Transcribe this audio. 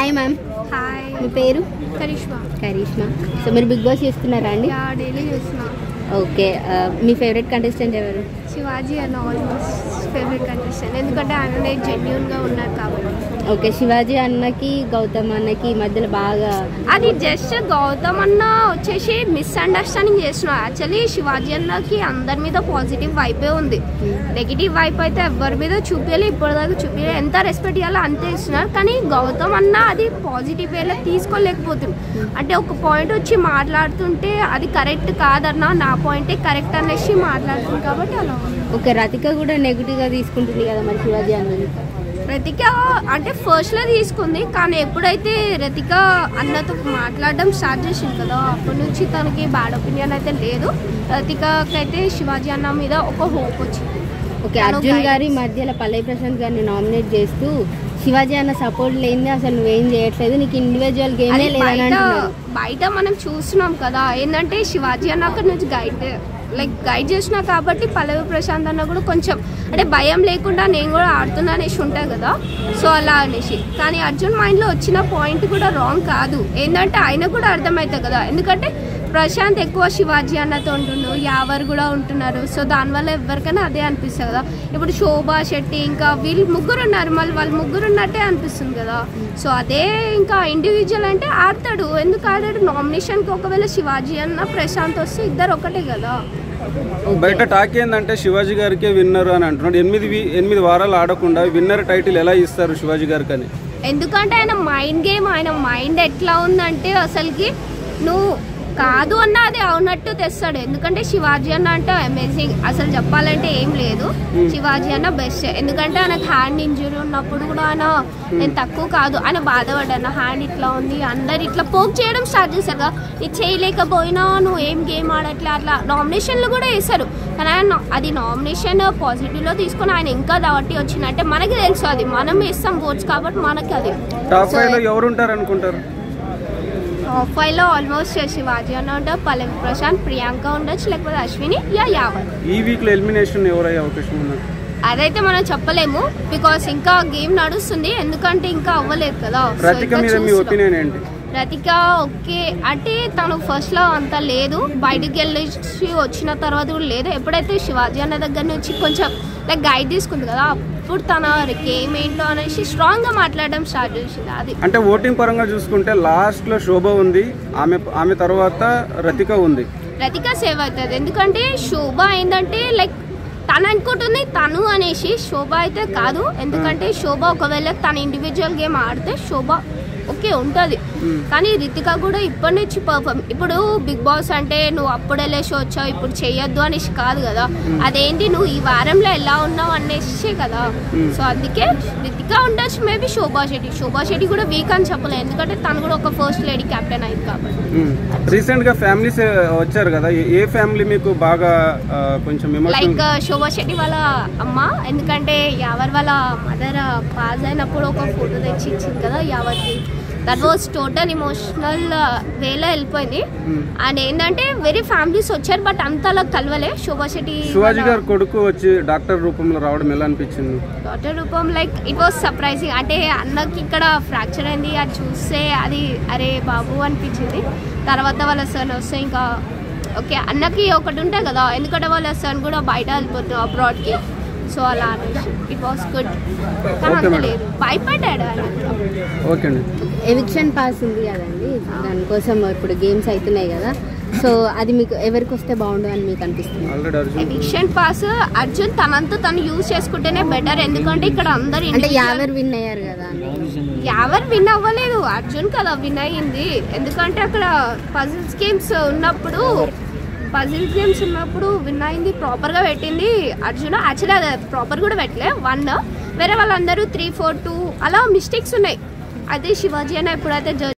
Hi ma'am. Hi. మీ పేరు? Karishma. So మీరు బిగ్ బాస్ చేస్తున్నారా అండి? డైలీ చూస్తున్నా. ఓకే, మీ ఫేవరెట్ కంటెస్టెంట్ ఎవరు? శివాజీ అన్న ఆల్మోస్ట్ ఫేవరెట్ కంటెస్టెంట్, ఎందుకంటే ఆయన జెన్యున్గా ఉన్నారు కాబట్టి. ఓకే, శివాజీ అన్నకి గౌతమ్ అన్నకి ఈ మధ్యలో బాగా అది జస్ట్ గౌతమ్ అన్న వచ్చేసి మిస్అండర్స్టాండింగ్ చేస్తున్నారు. యాక్చువల్లీ శివాజీ అన్నకి అందరి మీద పాజిటివ్ వైపే ఉంది, నెగిటివ్ వైప్ అయితే ఎవరి మీద చూపించాలి, ఇప్పటిదాకా చూపించాలి. ఎంత రెస్పెక్ట్ ఇవ్వాలో అంతే ఇస్తున్నారు. కానీ గౌతమ్ అన్న అది పాజిటివ్ వేలో తీసుకోలేకపోతుంది. అంటే ఒక పాయింట్ వచ్చి మాట్లాడుతుంటే అది కరెక్ట్ కాదన్నా, నా పాయింటే కరెక్ట్ అనేసి మాట్లాడుతుంది కాబట్టి అలా. ఓకే, రతిక కూడా నెగిటివ్గా తీసుకుంటుంది కదా మరి శివాజీ అన్నది? రతిక అంటే ఫస్ట్లో తీసుకుంది, కానీ ఎప్పుడైతే రతిక అన్నతో మాట్లాడడం స్టార్ట్ చేసింది కదా, అప్పటి నుంచి తనకి బ్యాడ్ ఒపీనియన్ అయితే లేదు. రతికకి అయితే శివాజీ అన్న మీద ఒక హోప్ వచ్చింది. ఓకే, అర్జున్ గారి మధ్యలో పల్లవి ప్రశాంత్ గారిని నామినేట్ చేస్తూ శివాజీ అన్న సపోర్ట్ లేని అసలు నువ్వేం చేయట్లేదు, నీకు ఇండివిజువల్ గేమే లేదని బయట మనం చూస్తున్నాం కదా. ఏంటంటే శివాజీ అన్న అక్కడ నుంచి గైడ్ చేసినా కాబట్టి పల్లవి ప్రశాంత్ అన్న కూడా కొంచెం అంటే భయం లేకుండా నేను కూడా ఆడుతున్నా అనేసి ఉంటాయి కదా, సో అలా అనేసి. కానీ అర్జున్ మైండ్లో వచ్చిన పాయింట్ కూడా రాంగ్ కాదు. ఏంటంటే ఆయన కూడా అర్థమవుతుంది కదా, ఎందుకంటే ప్రశాంత్ ఎక్కువ శివాజీ అన్నతో ఉంటుండు, యావర్ కూడా ఉంటున్నారు. సో దానివల్ల ఎవరికైనా అదే అనిపిస్తుంది కదా. ఇప్పుడు శోభా శెట్టి ఇంకా వీళ్ళు ముగ్గురు ఉన్నారు, మళ్ళీ వాళ్ళు ముగ్గురు ఉన్నట్టే అనిపిస్తుంది కదా. సో అదే ఇంకా ఇండివిజువల్ అంటే ఆడతాడు, ఎందుకు ఆడాడు? నామినేషన్కి ఒకవేళ శివాజీ అన్న ప్రశాంత్ వస్తే ఇద్దరు ఒకటే కదా. బయట టాక్ ఏంటంటే శివాజీ గారికే విన్నర్ అని అంటున్నాడు. 8 వారాలు ఆడకుండా విన్నర్ టైటిల్ ఎలా ఇస్తారు శివాజీ గారికి అని? ఎందుకంటే ఆయన మైండ్ గేమ్, ఆయన మైండ్ ఎట్లా ఉందంటే అసలుకి నువ్వు కాదు అన్న అది అవునట్టు తెస్తాడు. ఎందుకంటే శివాజీ అన్న అంటే అమేజింగ్, అసలు చెప్పాలంటే ఏం లేదు. శివాజీ అన్న బెస్ట్, ఎందుకంటే ఆయనకు హ్యాండ్ ఇంజురీ ఉన్నప్పుడు కూడా ఆయన నేను తక్కువ కాదు, ఆయన బాధపడ్డాను. హ్యాండ్ ఇట్లా ఉంది, అందరు ఇట్లా పోక్ చేయడం స్టార్ట్ చేశారు కదా, ఇది చేయలేకపోయినా నువ్వు ఏం గేమ్ ఆడట్లే అట్లా నామినేషన్లు కూడా వేశారు. కానీ ఆయన అది నామినేషన్ పాజిటివ్లో తీసుకొని ఆయన ఇంకా దాటి వచ్చిందంటే మనకి తెలుసు, అది మనం వేస్తాం ఓట్స్ కాబట్టి మనకి అది. టాప్ 5 లో ఎవరు ఉంటారు అనుకుంటారు? టాప్ 5 లో ఆల్మోస్ట్ శివాజీ అన్న ఉంటారు, పల్లవి ప్రశాంత్, ప్రియాంక ఉండొచ్చు, లేకపోతే అశ్విని యావర్. ఈ వీక్ లో ఎలిమినేషన్ ఎవరయ్యే అవకాశం ఉన్నారు? అదైతే మనం చెప్పలేము, బికాస్ ఇంకా గేమ్ నడుస్తుంది, ఎందుకంటే ఇంకా అవ్వలేదు కదా. రతిక మీద మీ ఒపీనియన్ ఏంటి? రతిక ఓకే అంటే తను ఫస్ట్ లో అంత లేదు, బయటికి వెళ్ళి వచ్చిన తర్వాత కూడా లేదు. ఎప్పుడైతే శివాజీ అన్న దగ్గర నుంచి కొంచెం గైడ్ తీసుకుంది కదా, అప్పుడు తన గేమ్ ఏంటో అనేసి స్ట్రాంగ్ గా మాట్లాడడం స్టార్ట్ చేసింది. అది అంటే ఓటింగ్ పరంగా చూసుకుంటే లాస్ట్ లో శోభ ఉంది, ఆమె తర్వాత రతిక ఉంది. రతిక సేవ్ అవుతుంది, ఎందుకంటే శోభ ఏంటంటే తను అనుకుంటుంది తను అనేసి, శోభ అయితే కాదు. ఎందుకంటే శోభ ఒకవేళ తన ఇండివిజువల్ గేమ్ ఆడితే శోభ ఓకే ఉంటుంది, కానీ రితిక కూడా ఇప్పటి నుంచి పర్ఫార్మ్. ఇప్పుడు బిగ్ బాస్ అంటే నువ్వు అప్పుడు వెళ్ళేసి వచ్చావు ఇప్పుడు చెయ్యొద్దు అనేసి కాదు కదా, అదేంటి నువ్వు ఈ వారంలో ఎలా ఉన్నావు అనేసి కదా. సో అందుకే రితిక ఉండొచ్చు, మేబీ శోభా శెట్టి కూడా వీక్ అని చెప్పలేదు, ఎందుకంటే తను కూడా ఒక ఫస్ట్ లేడీ కెప్టెన్ అయింది కాబట్టి. రీసెంట్ గా ఫ్యామిలీస్ వచ్చారు కదా, ఏ ఫ్యామిలీ మీకు బాగా కొంచెం లైక్ శోభా శెట్టి వాళ్ళ అమ్మ, ఎందుకంటే యావర్ వాళ్ళ మదర్ పాస్ అయినప్పుడు ఒక ఫోటో తెచ్చి ఇచ్చింది కదా యావర్కి, దట్ వాజ్ టోటల్ ఇమోషనల్ వేలో వెళ్ళిపోయింది. అండ్ ఏంటంటే వెరీ ఫ్యామిలీస్ వచ్చారు, బట్ అంతలా కలవలే. శివాజీ గారు కొడుకు వచ్చి డాక్టర్ రూపంలో రావడం ఎలా అనిపించింది? డాక్టర్ రూపం ఇట్ వాజ్ సర్ప్రైజింగ్. అంటే అన్నకి ఇక్కడ ఫ్రాక్చర్ అయింది, అది చూస్తే అది అరే బాబు అనిపించింది. తర్వాత వాళ్ళ సన్ వస్తే ఇంకా ఓకే అన్నకి ఒకటి ఉంటాయి కదా, ఎందుకంటే వాళ్ళ సన్ కూడా బయట వెళ్ళిపోతుంది అబ్రాడ్కి, సో అలా ఇట్ వాస్ గుడ్. కానీ అంత లేదు, భయపడ్డాడు ఆయన. ఓకే అండి. ఎవిక్షన్ పాస్ ఉంది కదండి, దానికోసం ఇప్పుడు గేమ్స్ అవుతున్నాయి కదా, సో అది మీకు ఎవరికి వస్తే బాగుండు అని మీకు అనిపిస్తుంది? ఎవిక్షన్ పాస్ అర్జున్ తనంతా తను యూజ్ చేసుకుంటేనే బెటర్, ఎందుకంటే ఇక్కడ అందరు అంటే యావర్ విన్ అయ్యారు కదా. యావర్ విన్ అవ్వలేదు, అర్జున్ కదా విన్ అయ్యింది. ఎందుకంటే అక్కడ పజిల్స్ గేమ్స్ ఉన్నప్పుడు విన్ అయింది, ప్రాపర్గా పెట్టింది అర్జున్. యాక్చువల్లీ అది ప్రాపర్ కూడా పెట్టలే 1, వేరే వాళ్ళందరూ 3, 4, 2 అలా మిస్టేక్స్ ఉన్నాయి. అదే శివాజీ అన్న ఎప్పుడైతే